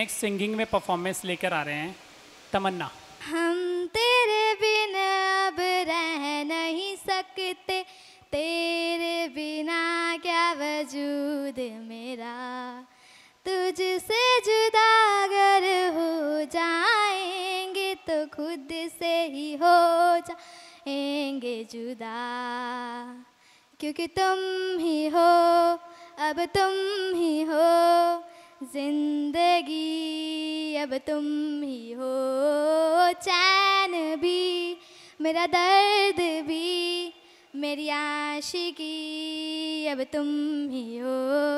Next singing में performance लेकर आ रहे हैं तमन्ना। हम तेरे बिन अब रह नहीं सकते, तेरे बिना क्या वजूद मेरा, तुझसे जुदा अगर हो जाएंगे तो खुद से ही हो जाएंगे जुदा, क्योंकि तुम ही हो, अब तुम ही हो जिंदगी, अब तुम ही हो चैन भी, मेरा दर्द भी, मेरी आशिकी, अब तुम ही हो।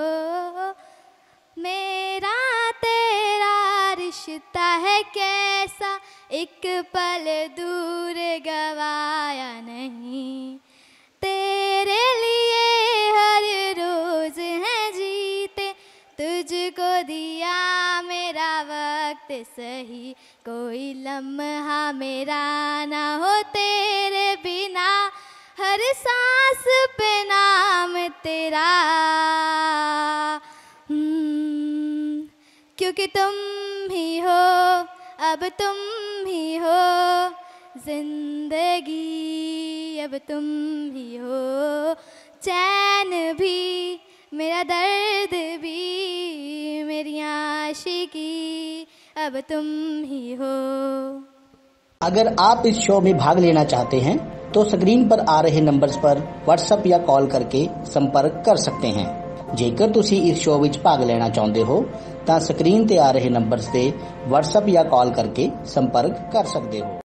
मेरा तेरा रिश्ता है कैसा, एक पल दूर गवाया नहीं, तेरे लिए हर रोज है जीते, तुझको दिया मेरा वक्त सही, कोई लम्हा मेरा ना हो तेरे बिना, हर सांस पे नाम तेरा, क्योंकि तुम ही हो, अब तुम ही हो जिंदगी, अब तुम ही हो चैन भी, मेरा दर्द भी, मेरी आशिकी, अब तुम ही हो। अगर आप इस शो में भाग लेना चाहते हैं तो स्क्रीन पर आ रहे नंबर्स पर व्हाट्सएप या कॉल करके संपर्क कर सकते हैं। जेकर ਤੁਸੀਂ ਇਸ ਸ਼ੋਅ ਵਿੱਚ ਭਾਗ ਲੈਣਾ ਚਾਹੁੰਦੇ ਹੋ ਤਾਂ ਸਕਰੀਨ ਤੇ ਆ ਰਹੇ ਨੰਬਰਸ ਤੇ WhatsApp ਜਾਂ ਕਾਲ ਕਰਕੇ ਸੰਪਰਕ ਕਰ ਸਕਦੇ ਹੋ।